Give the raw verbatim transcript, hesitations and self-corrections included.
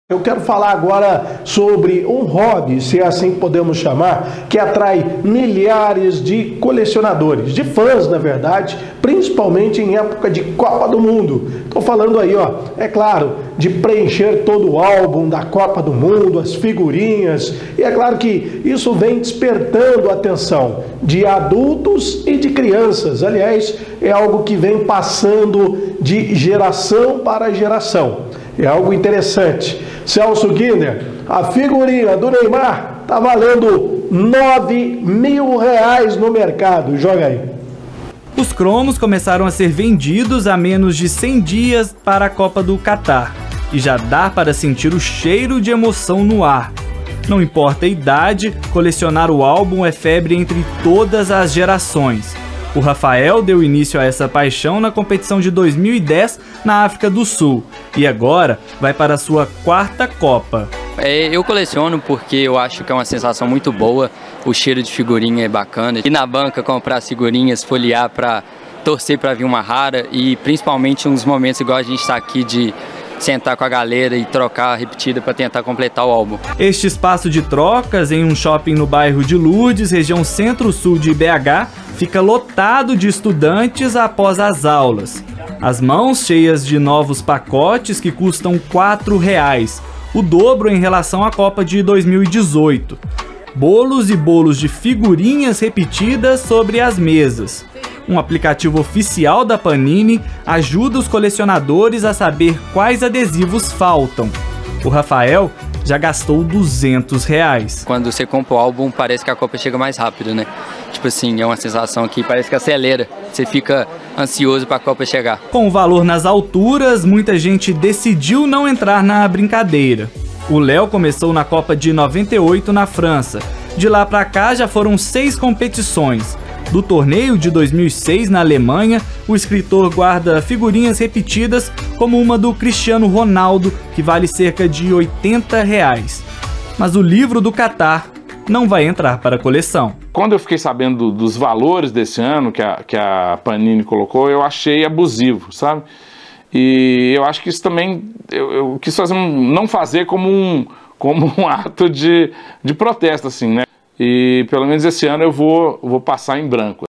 Eu quero falar agora sobre um hobby, se é assim podemos chamar, que atrai milhares de colecionadores, de fãs, na verdade, principalmente em época de Copa do Mundo. Estou falando aí, ó, é claro, de preencher todo o álbum da Copa do Mundo, as figurinhas, e é claro que isso vem despertando a atenção de adultos e de crianças. Aliás, é algo que vem passando de geração para geração. É algo interessante. Celso Guiner, a figurinha do Neymar está valendo nove mil reais no mercado. Joga aí. Os cromos começaram a ser vendidos a menos de cem dias para a Copa do Catar. E já dá para sentir o cheiro de emoção no ar. Não importa a idade, colecionar o álbum é febre entre todas as gerações. O Rafael deu início a essa paixão na competição de dois mil e dez na África do Sul e agora vai para a sua quarta Copa. É, eu coleciono porque eu acho que é uma sensação muito boa, o cheiro de figurinha é bacana. Ir na banca comprar figurinhas, folhear para torcer para vir uma rara e principalmente uns momentos igual a gente está aqui de sentar com a galera e trocar a repetida para tentar completar o álbum. Este espaço de trocas em um shopping no bairro de Lourdes, região centro-sul de B H, fica lotado de estudantes após as aulas. As mãos cheias de novos pacotes que custam quatro reais, o dobro em relação à Copa de dois mil e dezoito. Bolos e bolos de figurinhas repetidas sobre as mesas. Um aplicativo oficial da Panini ajuda os colecionadores a saber quais adesivos faltam. O Rafael já gastou duzentos reais. Quando você compra o álbum, parece que a Copa chega mais rápido, né? Tipo assim, é uma sensação que parece que acelera. Você fica ansioso para a Copa chegar. Com o valor nas alturas, muita gente decidiu não entrar na brincadeira. O Léo começou na Copa de noventa e oito na França. De lá para cá já foram seis competições. Do torneio de dois mil e seis na Alemanha, o escritor guarda figurinhas repetidas como uma do Cristiano Ronaldo, que vale cerca de oitenta reais. Mas o livro do Catar não vai entrar para a coleção. Quando eu fiquei sabendo dos valores desse ano que a, que a Panini colocou, eu achei abusivo, sabe? E eu acho que isso também, eu, eu quis fazer um, não fazer como um, como um ato de, de protesto, assim, né? E pelo menos esse ano eu vou, vou passar em branco.